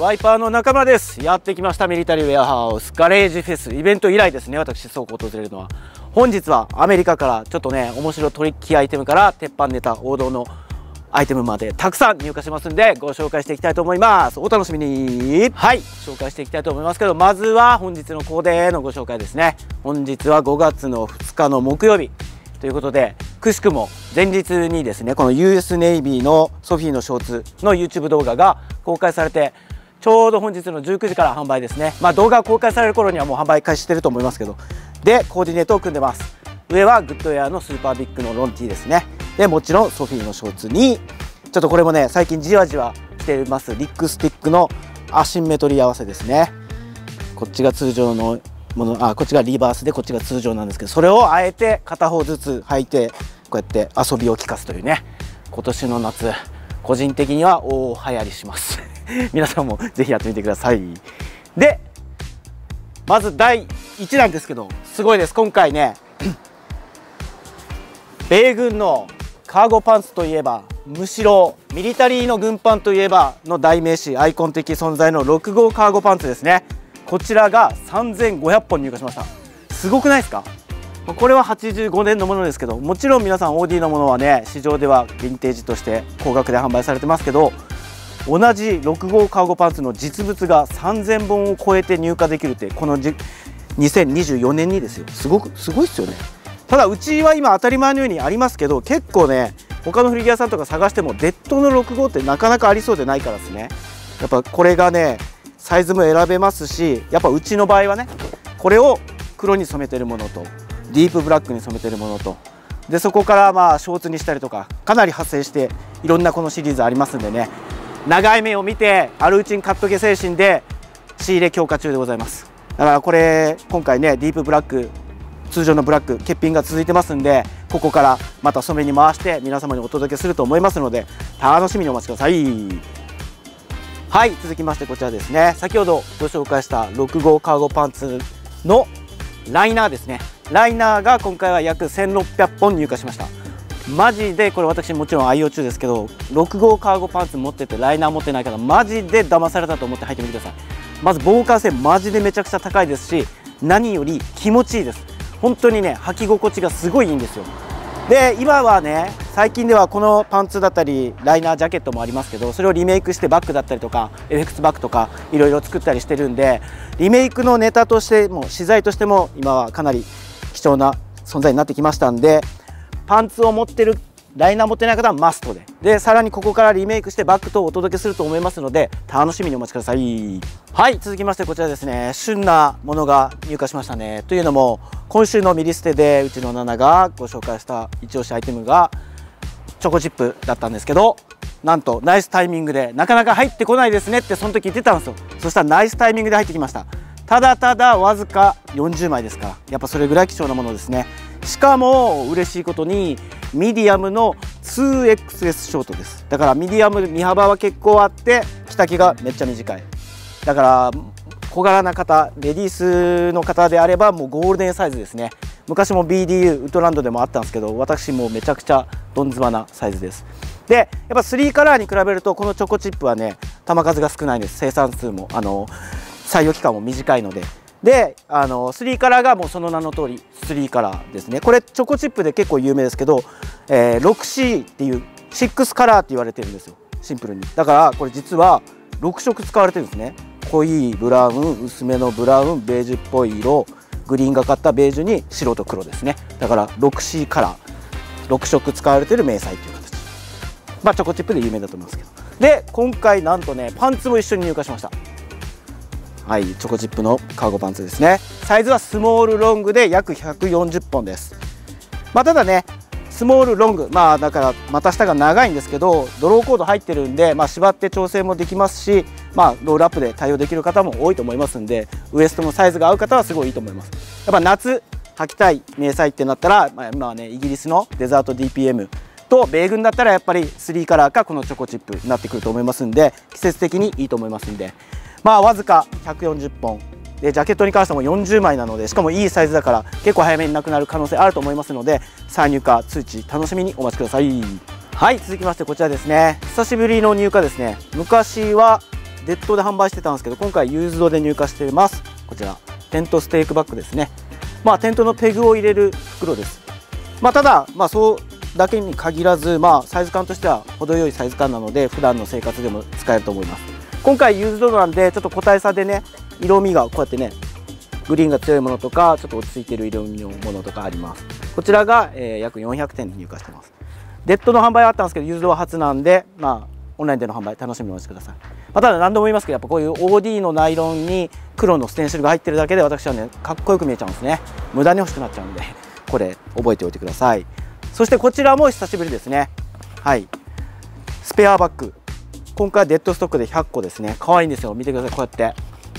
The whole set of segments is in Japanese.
ワイパーの中村です。やってきましたミリタリーウェアハウスガレージフェスイベント以来ですね、私倉庫を訪れるのは。本日はアメリカからちょっとね、面白トリッキーアイテムから鉄板ネタ王道のアイテムまでたくさん入荷しますんで、ご紹介していきたいと思います。お楽しみに。はい、紹介していきたいと思いますけど、まずは本日のコーデのご紹介ですね。本日は5月の2日の木曜日ということで、くしくも前日にですね、この US ネイビーのソフィーのショーツの YouTube 動画が公開されて、ちょうど本日の19時から販売ですね。動画が公開される頃にはもう販売開始してると思いますけど、でコーディネートを組んでます。上はグッドエアのスーパービッグのロンティーですね。でもちろんソフィーのショーツにちょっとこれもね、最近じわじわしてますリックスティックのアシンメトリー合わせですね。こっちが通常のもの、こっちがリバースでこっちが通常なんですけど、それをあえて片方ずつ履いてこうやって遊びを利かすというね、今年の夏個人的には大流行りします皆さんもぜひやってみてください。でまず第1弾ですけど、すごいです。今回ね米軍のカーゴパンツといえば、むしろミリタリーの軍パンといえばの代名詞、アイコン的存在の6号カーゴパンツですね。こちらが3500本入荷しました。すごくないですか？これは85年のものですけど、もちろん皆さん OD のものはね、市場ではヴィンテージとして高額で販売されてますけど、同じ6号カーゴパンツの実物が3000本を超えて入荷できるって、この2024年にですよ。すごいですよね。ただうちは今当たり前のようにありますけど、結構ね他の古着屋さんとか探してもデッドの6号ってなかなかありそうでないからですね。やっぱこれがねサイズも選べますし、やっぱうちの場合はね、これを黒に染めてるものとディープブラックに染めてるものと、でそこからショーツにしたりとか、かなり派生していろんなこのシリーズありますんでね、長い目を見てあるうちに買っとけ精神で仕入れ強化中でございます。だからこれ今回ね、ディープブラック、通常のブラック欠品が続いてますんで、ここからまた染めに回して皆様にお届けすると思いますので、楽しみにお待ちください。はい、続きましてこちらですね、先ほどご紹介した6号カーゴパンツのライナーですね。ライナーが今回は約1600本入荷しました。マジでこれ私もちろん愛用中ですけど、6号カーゴパンツ持っててライナー持ってない方、マジで騙されたと思って履いてみてください。まず防寒性マジでめちゃくちゃ高いですし、何より気持ちいいです。本当にね、履き心地がすごいいいんですよ。で今はね、最近ではこのパンツだったりライナージャケットもありますけど、それをリメイクしてバッグだったりとか FX バッグとかいろいろ作ったりしてるんで、リメイクのネタとしても資材としても今はかなり貴重な存在になってきましたんで、パンツを持ってるライナー持ってない方はマストで、さらにここからリメイクしてバッグとお届けすると思いますので、楽しみにお待ちください。はい、続きましてこちらですね、旬なものが入荷しましたね。というのも今週のミリステでうちのナナがご紹介した一押しアイテムがチョコチップだったんですけど、なんとナイスタイミングで、なかなか入ってこないですねってその時言ってたんですよ。そしたらナイスタイミングで入ってきました。ただただわずか40枚ですから、やっぱそれぐらい貴重なものですね。しかも嬉しいことにミディアムの 2XS ショートです。だからミディアム身幅は結構あって、着丈がめっちゃ短い。だから小柄な方、レディースの方であればもうゴールデンサイズですね。昔も BDU ウッドランドでもあったんですけど、私もめちゃくちゃどんずばなサイズです。でやっぱ3カラーに比べるとこのチョコチップはね、球数が少ないんです。生産数も採用期間も短いので。で3カラーがもうその名の通り3カラーですね。これチョコチップで結構有名ですけど、6C っていう6カラーって言われてるんですよ、シンプルに。だからこれ実は6色使われてるんですね。濃いブラウン、薄めのブラウン、ベージュっぽい色、グリーンがかったベージュに白と黒ですね。だから 6C カラー、6色使われてる迷彩という形。チョコチップで有名だと思いますけど。で今回なんとね、パンツも一緒に入荷しました。はい、チョコチップのカーゴパンツですね。サイズはスモールロングで約140本です。ただね、スモールロング、だから股下が長いんですけど、ドローコード入ってるんで、縛って調整もできますし、ロールアップで対応できる方も多いと思いますんで、ウエストのサイズが合う方はすごいいいと思います。やっぱ夏履きたい迷彩ってなったら、今はねイギリスのデザート DPM と米軍だったらやっぱり3カラーかこのチョコチップになってくると思いますんで、季節的にいいと思いますんで、わずか140本で、ジャケットに関しても40枚なので、しかもいいサイズだから結構早めになくなる可能性あると思いますので、再入荷通知楽しみにお待ちください。はい、続きましてこちらですね、久しぶりの入荷ですね。昔はデッドで販売してたんですけど、今回ユーズドで入荷しています。こちらテントステークバッグですね。テントのペグを入れる袋です。ただそうだけに限らず、サイズ感としては程よいサイズ感なので、普段の生活でも使えると思います。今回ユーズドなんで、ちょっと個体差でね、色味がこうやってね、グリーンが強いものとか、ちょっと落ち着いている色味のものとかあります。こちらが、約400点入荷してます。デッドの販売はあったんですけど、ユーズドは初なんで、オンラインでの販売楽しみにお待ちください。ただ何度も言いますけど、やっぱこういう OD のナイロンに黒のステンシルが入ってるだけで、私はね、かっこよく見えちゃうんですね。無駄に欲しくなっちゃうんで、これ覚えておいてください。そしてこちらも久しぶりですね。はい、スペアバッグ、今回デッドストックで100個ですね。可愛いんですよ。見てください。こうやって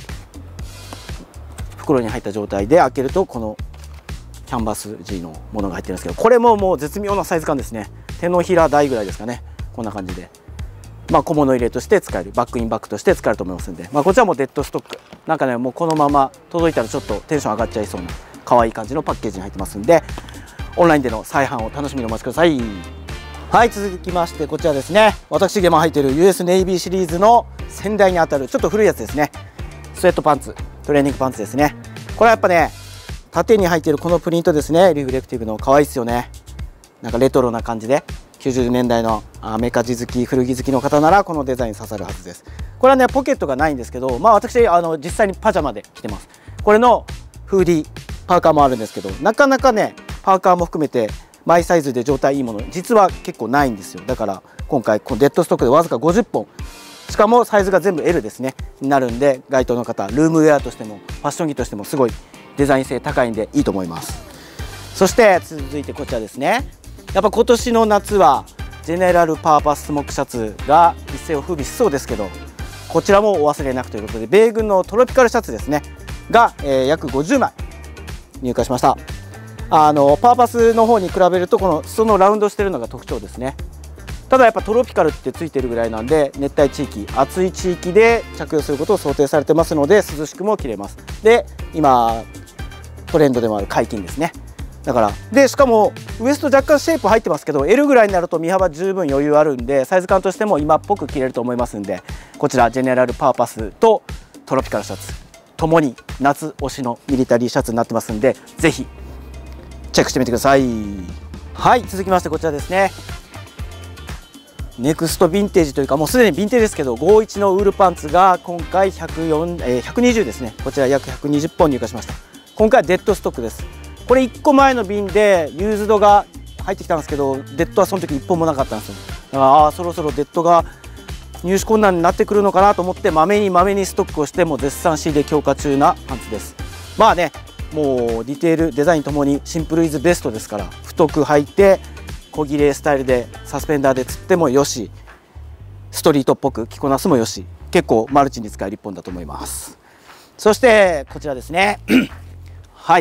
袋に入った状態で開けると、このキャンバス地のものが入ってるんですけど、これももう絶妙なサイズ感ですね。手のひら大ぐらいですかね。こんな感じで、小物入れとして使える、バックインバッグとして使えると思いますんで、こちらもデッドストック、なんかね、もうこのまま届いたらちょっとテンション上がっちゃいそうな可愛い感じのパッケージに入ってますんで、オンラインでの再販を楽しみにお待ちください。はい、続きましてこちらですね。私が今入っている US ネイビーシリーズの先代にあたるちょっと古いやつですね。スウェットパンツ、トレーニングパンツですね。これはやっぱね、縦に入っているこのプリントですね。リフレクティブの可愛いですよね。なんかレトロな感じで、90年代のアメカジ好き、古着好きの方ならこのデザイン刺さるはずです。これはね、ポケットがないんですけど、私実際にパジャマで着てます。これのフーディーパーカーもあるんですけど、なかなかね、パーカーも含めてマイサイズで状態いいもの実は結構ないんですよ。だから今回このデッドストックでわずか50本、しかもサイズが全部 L ですねになるんで、該当の方ルームウェアとしてもファッション着としてもすごいデザイン性高いんでいいと思います。そして続いてこちらですね。やっぱ今年の夏はジェネラルパーパススモークシャツが一世を風靡しそうですけど、こちらもお忘れなくということで、米軍のトロピカルシャツですねが、約50枚入荷しました。パーパスの方に比べるとこの裾のラウンドしてるのが特徴ですね。ただやっぱトロピカルってついてるぐらいなんで、熱帯地域、暑い地域で着用することを想定されてますので、涼しくも着れます。で今トレンドでもある解禁ですね。だからで、しかもウエスト若干シェイプ入ってますけど、 L ぐらいになると身幅十分余裕あるんで、サイズ感としても今っぽく着れると思いますんで、こちらジェネラルパーパスとトロピカルシャツともに夏推しのミリタリーシャツになってますんで、ぜひチェックしてみてください。はい、続きましてこちらですね。ネクストヴィンテージというか、もうすでにヴィンテージですけど、51のウールパンツが今回120ですね。こちら約120本入荷しました。今回はデッドストックです。これ1個前の便でユーズドが入ってきたんですけど、デッドはその時1本もなかったんですよ。だからそろそろデッドが入手困難になってくるのかなと思って、まめにストックをして、もう絶賛仕入れ強化中なパンツです。もうディテールデザインともにシンプルイズベストですから、太く履いて小切れスタイルでサスペンダーで釣ってもよし、ストリートっぽく着こなすもよし、結構マルチに使える一本だと思います。そしてこちらですねはい、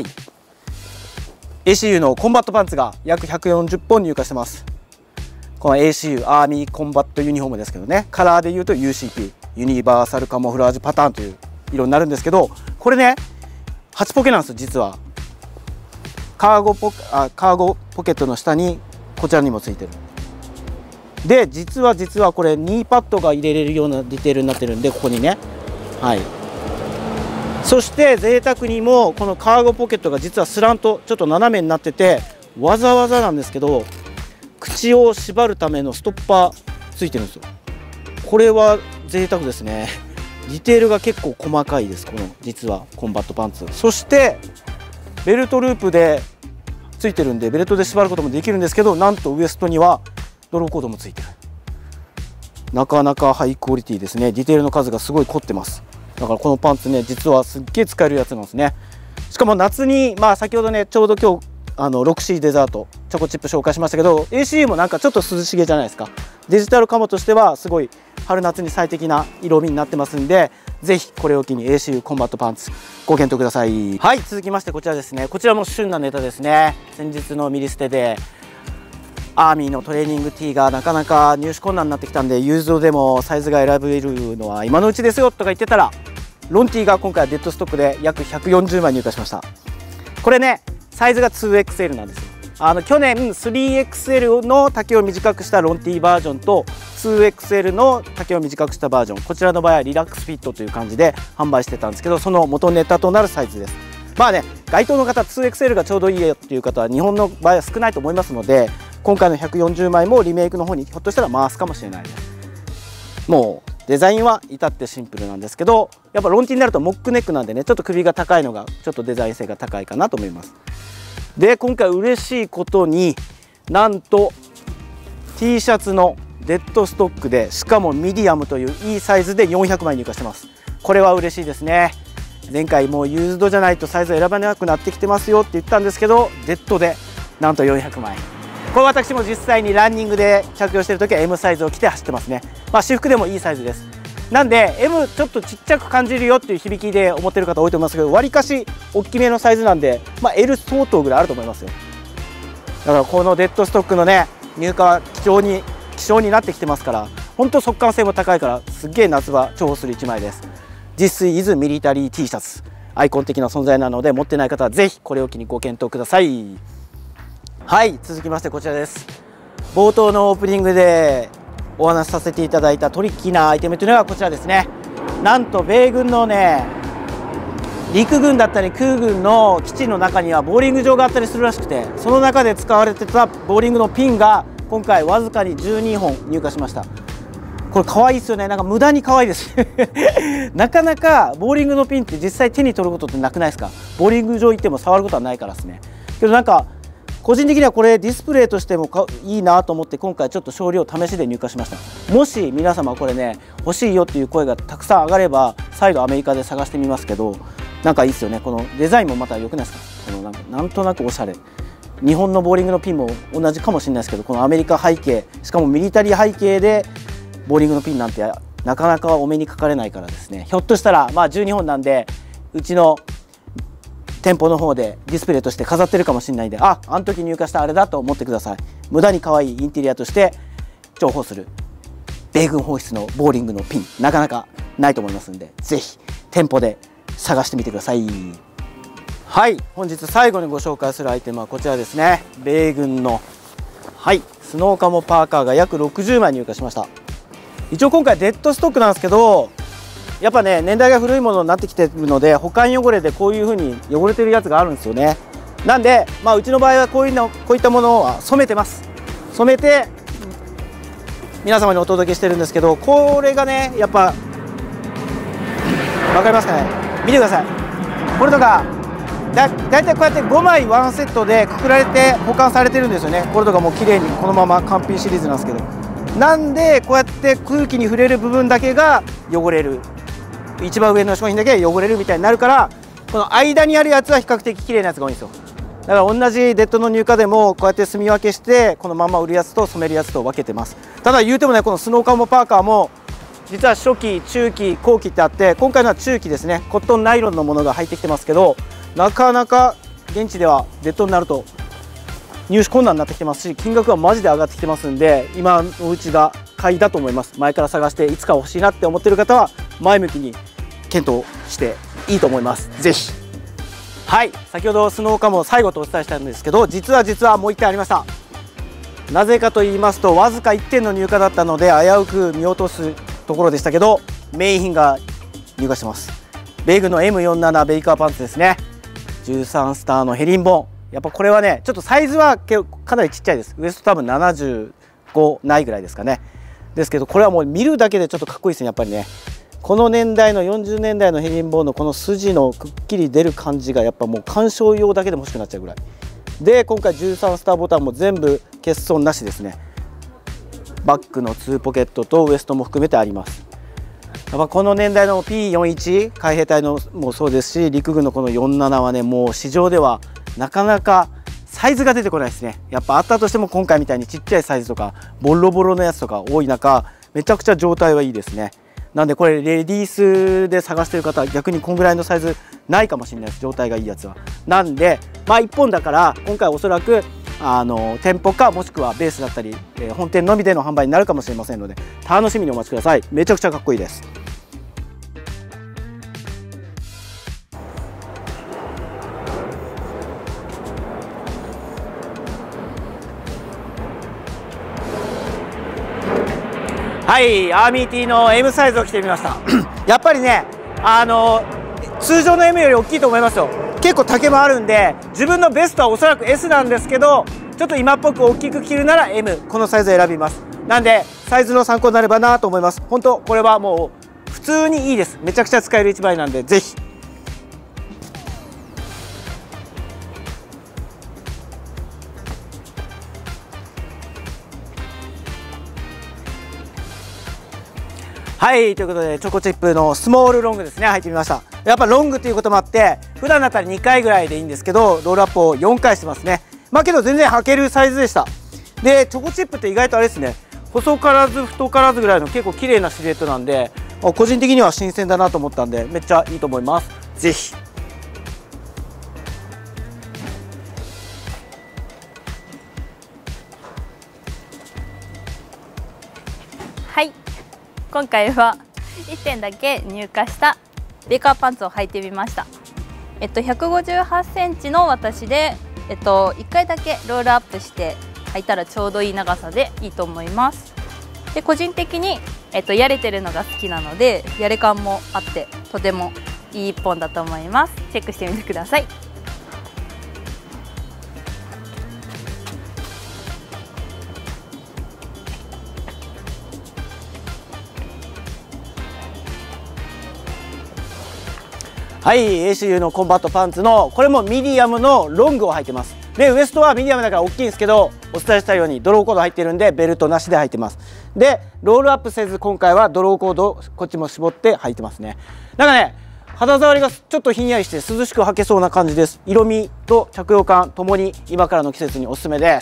ACU のコンバットパンツが約140本入荷してます。この ACU アーミーコンバットユニフォームですけどね、カラーでいうと UCP ユニバーサルカモフラージュパターンという色になるんですけど、これね8ポケなんですよ。実はカーゴポケットの下にこちらにもついてる。で実はこれニーパッドが入れれるようなディテールになってるんで、ここにね、はい、そして贅沢にもこのカーゴポケットが実はスラントちょっと斜めになってて、わざわざなんですけど口を縛るためのストッパーついてるんですよ。これは贅沢ですね。ディテールが結構細かいです、この実はコンバットパンツ。そしてベルトループでついてるんで、ベルトで縛ることもできるんですけど、なんとウエストにはドローコードもついてる。なかなかハイクオリティですね。ディテールの数がすごい凝ってます。だからこのパンツね、実はすっげえ使えるやつなんですね。しかも夏に先ほどね、ちょうど今日6C デザートチョコチップ紹介しましたけど、 ACU もなんかちょっと涼しげじゃないですか。デジタルカモとしてはすごい春夏に最適な色味になってますんで、ぜひこれを機に ACU コンバットパンツご検討ください。はい、続きましてこちらですね。こちらも旬なネタですね。先日のミリステでアーミーのトレーニング T がなかなか入手困難になってきたんで、ユーズドでもサイズが選べるのは今のうちですよとか言ってたら、ロン T が今回はデッドストックで約140枚入荷しました。これねサイズが 2XL なんですよ。 去年 3XL の丈を短くしたロンティーバージョンと 2XL の丈を短くしたバージョン、こちらの場合はリラックスフィットという感じで販売してたんですけど、その元ネタとなるサイズです。まあね、該当の方 2XL がちょうどいいよっていう方は日本の場合は少ないと思いますので、今回の140枚もリメイクの方にひょっとしたら回すかもしれないです。もうデザインは至ってシンプルなんですけど、やっぱロンティになるとモックネックなんでね、ちょっと首が高いのがちょっとデザイン性が高いかなと思います。で今回嬉しいことに、なんと T シャツのデッドストックで、しかもミディアムといういいサイズで400枚入荷してます。これは嬉しいですね。前回もうユーズドじゃないとサイズ選ばなくなってきてますよって言ったんですけど、デッドでなんと400枚。これ私も実際にランニングで着用している時は M サイズを着て走ってますね。私服でもいいサイズです。なんで M ちょっとちっちゃく感じるよっていう響きで思ってる方多いと思いますけど、わりかし大きめのサイズなんで、L 相当ぐらいあると思いますよ。だからこのデッドストックのね入荷は希少になってきてますから、本当速乾性も高いから、すっげえ夏場重宝する1枚です。実炊 is ミリタリー T シャツ、アイコン的な存在なので、持ってない方はぜひこれを機にご検討ください。はい、続きましてこちらです。冒頭のオープニングでお話しさせていただいたトリッキーなアイテムというのがこちらですね。なんと米軍のね、陸軍だったり空軍の基地の中にはボーリング場があったりするらしくて、その中で使われてたボーリングのピンが今回わずかに12本入荷しました。これ可愛いですよね。なんか無駄に可愛いですなかなかボーリングのピンって実際手に取ることってなくないですか。ボーリング場行っても触ることはないからですね。けどなんか個人的にはこれディスプレイとしてもいいなと思って、今回ちょっと少量試しで入荷しました。もし皆様これね欲しいよっていう声がたくさん上がれば、再度アメリカで探してみますけど、なんかいいですよね。このデザインもまた良くないですか。このなんとなくおしゃれ。日本のボーリングのピンも同じかもしれないですけど、このアメリカ背景、しかもミリタリー背景でボーリングのピンなんてなかなかお目にかかれないからですね、ひょっとしたら12本なんで、うちの店舗の方でディスプレイとして飾ってるかもしれないんで、あの時入荷したあれだと思ってください。無駄に可愛いインテリアとして重宝する米軍放出のボーリングのピン、なかなかないと思いますんで、ぜひ店舗で探してみてください。はい、本日最後にご紹介するアイテムはこちらですね。米軍のスノーカモパーカーが約60枚入荷しました。一応今回デッドストックなんですけど、やっぱね年代が古いものになってきてるので、保管汚れでこういう風に汚れてるやつがあるんですよね。なんでうちの場合はこういったものは染めてます。染めて皆様にお届けしてるんですけど、これがねやっぱ分かりますかね。見てください。これとかだいたいこうやって5枚ワンセットでくくられて保管されてるんですよね。これとかもう綺麗にこのまま完品シリーズなんですけど、なんでこうやって空気に触れる部分だけが汚れる、一番上の商品だけ汚れるみたいになるから、この間にあるやつは比較的綺麗なやつが多いんですよ。だから同じデッドの入荷でもこうやって住み分けして、このまま売るやつと染めるやつと分けてます。ただ言うてもね、このスノーカモパーカーも実は初期中期後期ってあって、今回のは中期ですね。コットンナイロンのものが入ってきてますけど、なかなか現地ではデッドになると入手困難になってきてますし、金額はマジで上がってきてますんで、今のうちが買いだと思います。前から探していつか欲しいなって思ってる方は前向きに検討していいと思います。ぜひ。はい、先ほどスノーカモ最後とお伝えしたんですけど、実はもう1点ありました。なぜかと言いますと、わずか1点の入荷だったので危うく見落とすところでしたけど、メイン品が入荷してます。米軍の M47 ベイカーパンツですね。13スターのヘリンボーン。やっぱこれはねちょっとサイズはかなりちっちゃいです。ウエスト多分75ないぐらいですかね。ですけどこれはもう見るだけでちょっとかっこいいですね。やっぱりね、この年代の40年代のヘリンボーンのこの筋のくっきり出る感じがやっぱもう鑑賞用だけでも欲しくなっちゃうぐらいで、今回13スターボタンも全部欠損なしですね。バックの2ポケットとウエストも含めてあります。やっぱこの年代の P41 海兵隊のもそうですし、陸軍のこの47はね、もう市場ではなかなかサイズが出てこないですね。やっぱあったとしても今回みたいにちっちゃいサイズとかボロボロのやつとか多い中、めちゃくちゃ状態はいいですね。なんでこれレディースで探してる方は逆にこんぐらいのサイズないかもしれないです、状態がいいやつは。なんで1本だから今回おそらく店舗かもしくはベースだったり、本店のみでの販売になるかもしれませんので、楽しみにお待ちください。めちゃくちゃかっこいいです。 はい、アーミー T の M サイズを着てみましたやっぱりね、通常の M より大きいと思いますよ。結構丈もあるんで、自分のベストはおそらく S なんですけど、ちょっと今っぽく大きく着るなら M、このサイズを選びます。なんでサイズの参考になればなと思います。本当これはもう普通にいいです。めちゃくちゃ使える1枚なんで、ぜひ。はい、ということでチョコチップのスモールロングですね、履いてみました。やっぱロングということもあって、普段だったら2回ぐらいでいいんですけど、ロールアップを4回してますね。まあけど全然履けるサイズでした。でチョコチップって意外とあれですね、細からず太からずぐらいの結構綺麗なシルエットなんで、個人的には新鮮だなと思ったんで、めっちゃいいと思います。ぜひ。 はい、今回は1点だけ入荷したベーカーパンツを履いてみました。158センチの私で、1回だけロールアップして履いたらちょうどいい長さでいいと思います。で個人的に、やれてるのが好きなので、やれ感もあってとてもいい1本だと思います。チェックしてみてください。 はい、ACU のコンバットパンツのこれもミディアムのロングを履いてます。でウエストはミディアムだから大きいんですけど、お伝えしたようにドローコード入ってるんでベルトなしで履いてます。でロールアップせず今回はドローコードこっちも絞って履いてますね。なんかね、肌触りがちょっとひんやりして涼しく履けそうな感じです。色味と着用感ともに今からの季節におすすめです。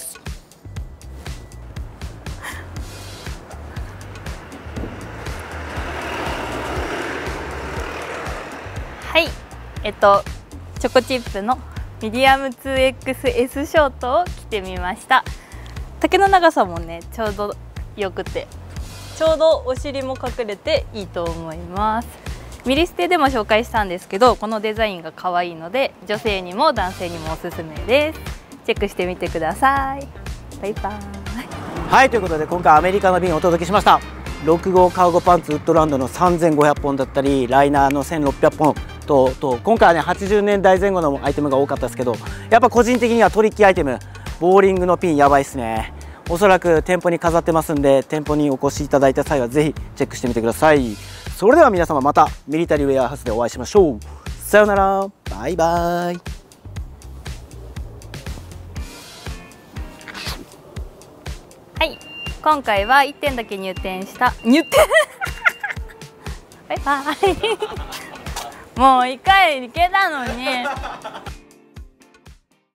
はい、チョコチップのミディアム 2XS ショートを着てみました。丈の長さもねちょうどよくて、ちょうどお尻も隠れていいと思います。ミリステでも紹介したんですけど、このデザインが可愛いので女性にも男性にもおすすめです。チェックしてみてください。バイバイ。 はい、ということで今回アメリカの便をお届けしました。6号カーゴパンツウッドランドの3500本だったり、ライナーの1600本と今回はね80年代前後のアイテムが多かったですけど、やっぱ個人的にはトリッキーアイテム、ボーリングのピンやばいっすね。おそらく店舗に飾ってますんで、店舗にお越しいただいた際はぜひチェックしてみてください。それでは皆様またミリタリーウェアハウスでお会いしましょう。さようなら、バイバイ。 はい、今回は1点だけ入店バイバイもう1回行けたのに